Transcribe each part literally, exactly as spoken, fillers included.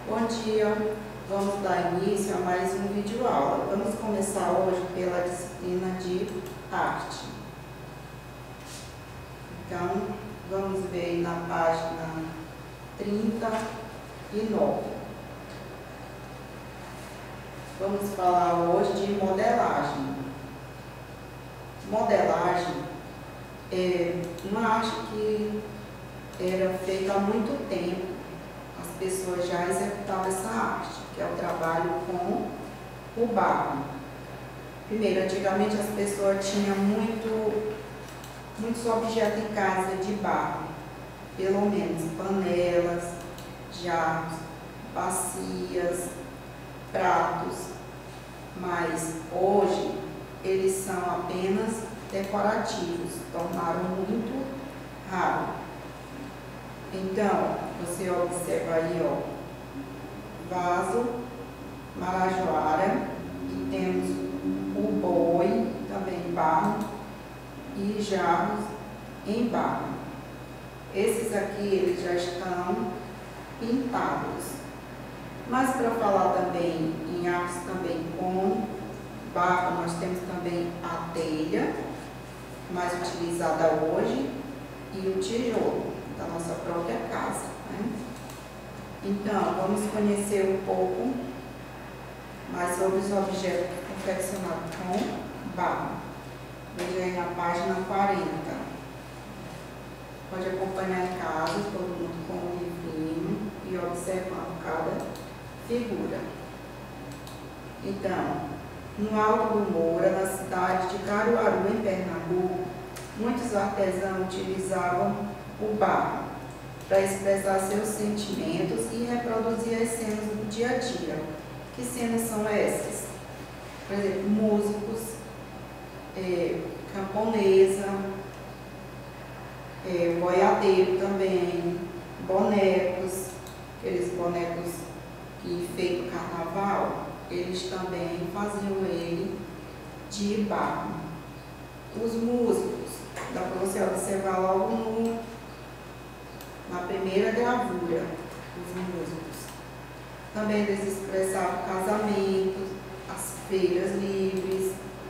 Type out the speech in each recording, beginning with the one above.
Bom dia, vamos dar início a mais um vídeo aula. Vamos começar hoje pela disciplina de arte. Então, vamos ver na página trinta e nove. Vamos falar hoje de modelagem. Modelagem é uma arte que era feita há muito tempo. As pessoas já executavam essa arte, que é o trabalho com o barro. Primeiro, antigamente as pessoas tinham muito, muitos objetos em casa de barro, pelo menos panelas, jarros, bacias, pratos, mas hoje eles são apenas decorativos, tornaram muito raro. Então, você observa aí, ó, vaso, marajoara, e temos o boi, também em barro, e jarros em barro. Esses aqui, eles já estão pintados. Mas para falar também em artes também com barro, nós temos também a telha, mais utilizada hoje, e o tijolo da nossa própria casa, né? Então, vamos conhecer um pouco mais sobre os objetos confeccionados com barro. Veja aí na página quarenta. Pode acompanhar em casa, todo mundo com um livrinho e observando cada figura. Então, no Alto do Moura, na cidade de Caruaru, em Pernambuco, muitos artesãos utilizavam o barro para expressar seus sentimentos e reproduzir as cenas do dia a dia. Que cenas são essas? Por exemplo, músicos, é, camponesa, é, boiadeiro também, bonecos, aqueles bonecos que feitos no carnaval, eles também faziam ele de barro. Os músicos, dá para você observar logo no na primeira gravura, os músicos. Também eles expressavam casamentos, as feiras livres.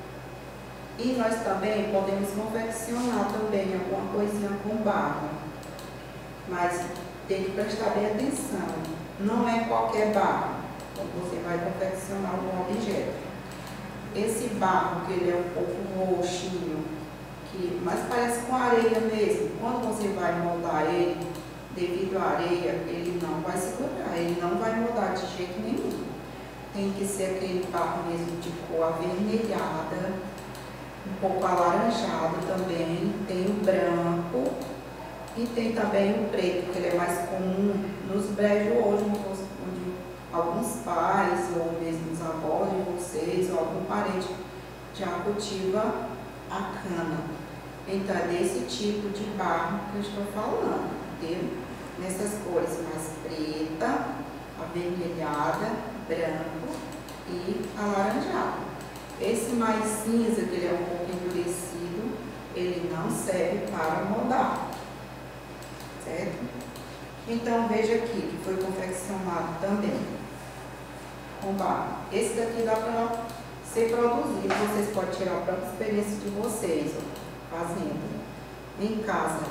E nós também podemos confeccionar também alguma coisinha com barro. Mas tem que prestar bem atenção. Não é qualquer barro quando você vai confeccionar algum objeto. Esse barro, que ele é um pouco roxinho, que, mas parece com areia mesmo. Quando você vai moldar ele, devido à areia, ele não vai segurar, ele não vai moldar de jeito nenhum. Tem que ser aquele barro mesmo de cor avermelhada, um pouco alaranjado também. Tem o branco e tem também o preto, que ele é mais comum nos brejos hoje, onde alguns pais ou mesmo os avós de vocês ou algum parente já cultiva a cana. Então é desse tipo de barro que eu estou falando, entendeu? Nessas cores mais preta, avermelhada, branco e alaranjado. Esse mais cinza, que ele é um pouco endurecido, ele não serve para moldar, certo? Então veja aqui que foi confeccionado também com barro. Esse daqui dá para ser produzido, vocês podem tirar a própria experiência de vocês, ó, fazendo em casa.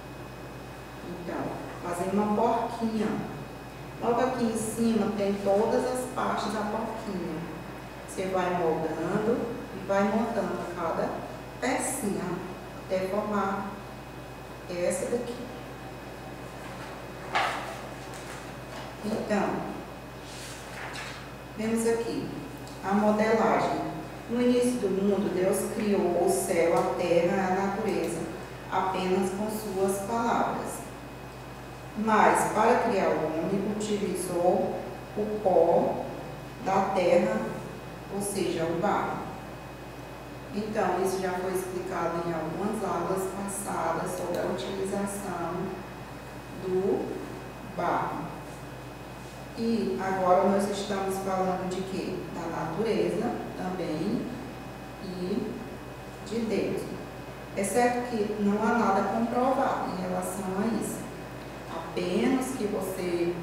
Então, fazendo uma porquinha. Logo aqui em cima tem todas as partes da porquinha. Você vai moldando e vai montando cada pecinha até formar essa daqui. Então, vemos aqui a modelagem. No início do mundo, Deus criou o céu, a terra e a natureza apenas com suas palavras. Mas, para criar o homem, utilizou o pó da terra, ou seja, o barro. Então, isso já foi explicado em algumas aulas passadas sobre a utilização do barro. E agora nós estamos falando de quê? Da natureza também e de Deus. É certo que não há nada comprovado em relação a isso. Apenas que você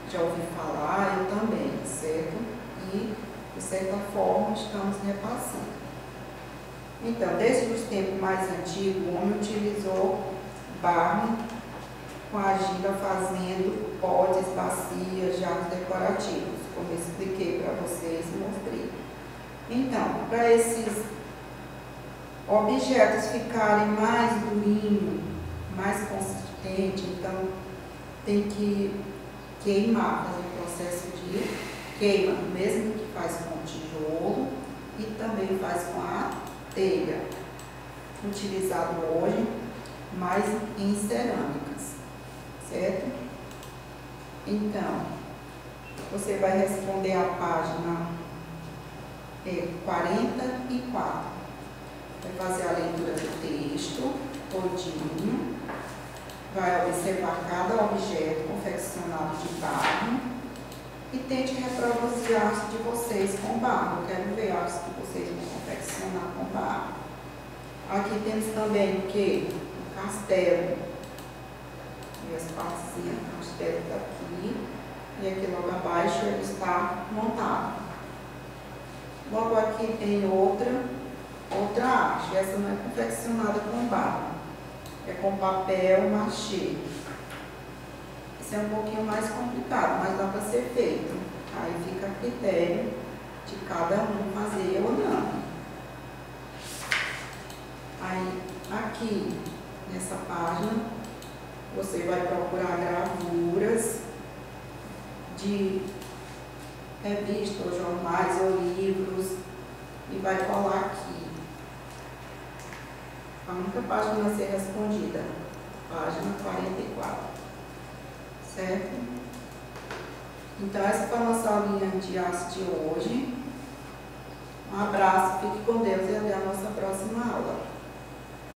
já ouviu falar, eu também, certo? E, de certa forma, estamos repassando. Então, desde os tempos mais antigos, o homem utilizou barro com argila fazendo potes, bacias, jarros decorativos, como eu expliquei para vocês e mostrei. Então, para esses objetos ficarem mais durinhos, mais consistentes, então tem que queimar, fazer um processo de queima, mesmo que faz com tijolo e também faz com a telha, utilizado hoje mais em cerâmicas, certo? Então, você vai responder a página é, quarenta e quatro. Vai fazer a leitura do texto todinho, vai observar cada objeto confeccionado de barro e tente reproduzir a arte de vocês com barro. Eu quero ver a arte que vocês vão confeccionar com barro. Aqui temos também o que? O castelo. E as partezinhas do castelo está aqui. E aqui logo abaixo ele está montado. Logo aqui tem outra, outra arte. Essa não é confeccionada com barro. É com papel machê. Isso é um pouquinho mais complicado, mas dá para ser feito. Aí fica a critério de cada um fazer ou não. Aí, aqui, nessa página, você vai procurar gravuras de revistas, ou jornais ou livros e vai colar aqui. A única página a ser respondida, página quarenta e quatro. Certo? Então, essa foi a nossa aulinha de arte de hoje.